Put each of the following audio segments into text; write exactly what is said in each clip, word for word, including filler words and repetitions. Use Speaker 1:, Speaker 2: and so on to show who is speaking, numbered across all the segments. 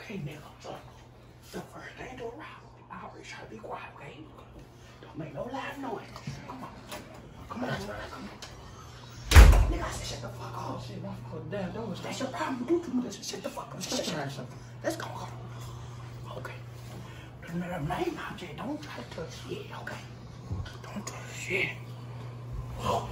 Speaker 1: Okay, nigga. So, the first thing to around, I always try to be quiet, okay? Don't make no loud noise. Come on. Come on, come on. Nigga, I said shut the fuck up. Shit, my fuck damn doors. That's your problem. You do too much. Shut the fuck up. Let's try something. Let's go. Okay. The main object, don't try to touch shit, okay? Don't touch shit. Oh.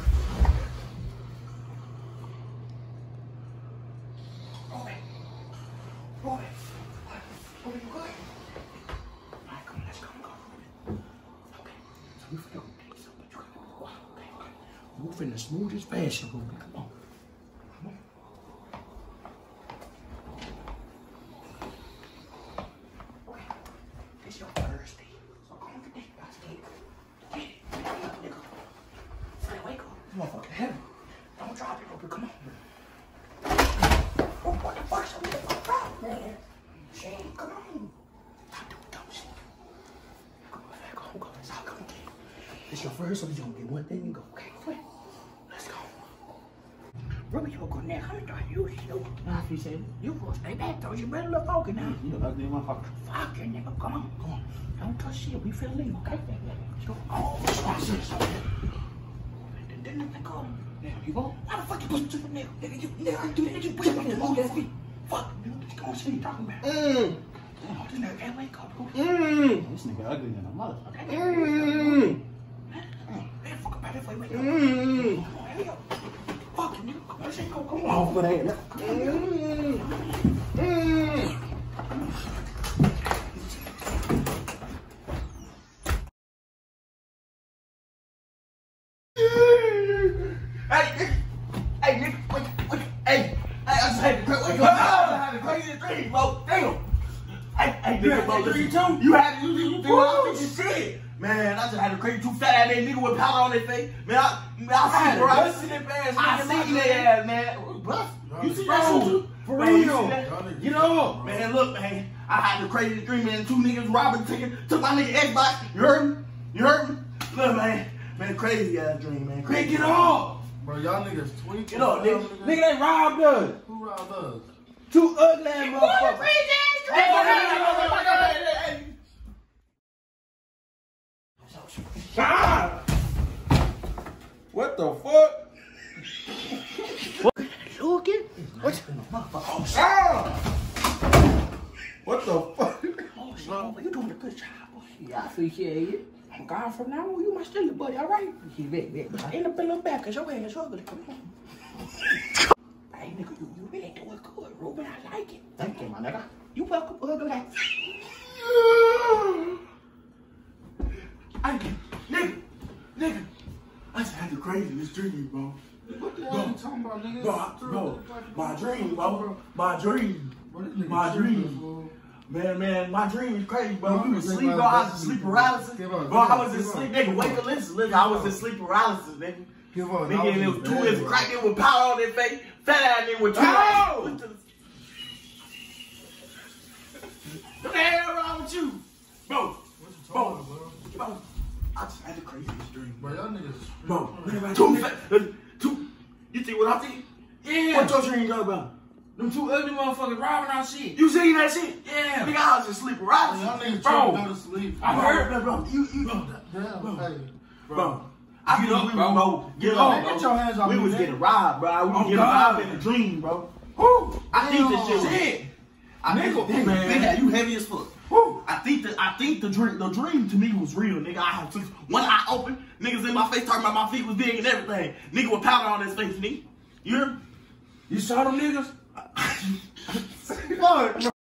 Speaker 1: Okay. Boy. Boy, you good? Alright, come on, let's go. Go. Okay. So we finna go take something. You gotta go out, okay? Okay. Move in the smoothest fashion, Rubin. Come on. Come on. Okay. This your first day. So come on, get this basket. Get it. Get it, nigga. Freddy, wake up. This motherfucker heavy. Don't drop it, Rubin. Come on. Oh, what the fuck? So what the fuck drop, man? Shane, come on. Stop doing dumb shit. Come on, man. Go, go. It's all coming. This your first, so you gonna get one thing and go. Okay, go ahead. Let's go. Rubin, you go now. How many times you use you? Nah, he said, you go stay back, though. You better look funky now. You look ugly, motherfucker. Fuck it, nigga. Come on, come on. Don't touch shit. We feel legal, okay? Let's go. Oh, watch this. Then let go. There you go. Why the fuck you push to the nigga? Nigga, you nigga, do that. You push him up to move that feet. Fuck, nigga. Just go and see you talking about. Mmm. Damn, this nigga can't wake up, bro. Mmm. This nigga ugly than a motherfucker. Mmm. Man, fuck about that for you wake up. Mmm. Come on, here you go. Fuck you, nigga. Come on, let's go. Come on. Oh, for that. Mmm. Mmm. Hey, hey, nigga, wait, wait, hey, hey, I just had to wake up. I had a crazy dream, bro. Damn. Hey, hey, nigga, bro, dream too? You had to, you, you, you, I think you shit. Man, I just had a crazy too fat ass nigga with powder on their face. Man, I, man, I see, bro. I see that ass. I see that ass, man. What? You see that shit too? For real. You know, man, look, man, I had the crazy dream, man. Two niggas robbing, taking, took my nigga Xbox. You heard me? You heard me? Look, man, man, crazy ass dream, man. Crazy. Get off.
Speaker 2: Bro, y'all niggas tweaking.
Speaker 1: Get up, nigga. Nigga, they robbed us.
Speaker 2: Who robbed us?
Speaker 1: Two ugly ass motherfuckers. Crazy ass dream.
Speaker 2: Ah! What the fuck?
Speaker 1: What? Looking? What? Oh, shit.
Speaker 2: Ah! What the fuck?
Speaker 1: Oh, shit. Oh, you doing a good job. Oh, shit. I appreciate it. I'm gone from now on. You my still buddy, all right? Shit, wait, wait. But I end up in the back because your ass ugly. Come on. Hey, nigga, you, you really doing good, Rubin. I like it. Thank you, my nigga. You welcome, ugly ass. Hey, nigga, nigga. I just had the craziest dream, bro.
Speaker 2: What the hell are you talking about, nigga?
Speaker 1: Bro, bro, my dream, bro. My dream. My dream. Man, man, my dream is crazy, bro. We was asleep, bro. I was in sleep paralysis. Bro, I was in sleep, nigga. Wake up, listen, listen. I was in sleep paralysis, nigga.
Speaker 2: Give up.
Speaker 1: Nigga, and it was two niggas crack in with powder on their face. Fat ass nigga with two.
Speaker 2: Oh!
Speaker 1: What the hell wrong with you? Bro,
Speaker 2: What you talking about, bro?
Speaker 1: bro, I just had the craziest dream.
Speaker 2: Bro, y'all niggas.
Speaker 1: Bro, two fat, two, you see what I see?
Speaker 3: Yeah.
Speaker 1: What your dream go about?
Speaker 3: Them two ugly motherfuckers robbing our shit.
Speaker 1: You seen that shit?
Speaker 3: Yeah.
Speaker 1: Nigga, I was just sleep paralysis.
Speaker 2: Y'all niggas
Speaker 1: Bro,
Speaker 2: trying to go to sleep.
Speaker 3: I
Speaker 1: bro,
Speaker 3: heard.
Speaker 1: bro, bro, you, you,
Speaker 2: Damn,
Speaker 1: bro,
Speaker 2: hey.
Speaker 1: bro. I
Speaker 3: Get
Speaker 1: think
Speaker 3: up,
Speaker 1: we
Speaker 3: bro.
Speaker 1: was, bro. Get up,
Speaker 2: Get your hands off
Speaker 1: We
Speaker 2: me,
Speaker 1: was
Speaker 2: nigga.
Speaker 1: getting robbed, bro. We was
Speaker 3: Oh,
Speaker 1: getting
Speaker 3: God.
Speaker 1: robbed in a dream, bro. Woo. I think this shit.
Speaker 3: Shit.
Speaker 1: I think,
Speaker 3: Nigga,
Speaker 1: man.
Speaker 3: nigga, you heavy as fuck.
Speaker 1: Woo. I think that I think the dream, the dream to me was real, nigga. I had two, one eye open, niggas in my face talking about my feet was big and everything. Nigga with powder on his face, nigga. You hear me?
Speaker 3: You saw them niggas?
Speaker 1: Fuck.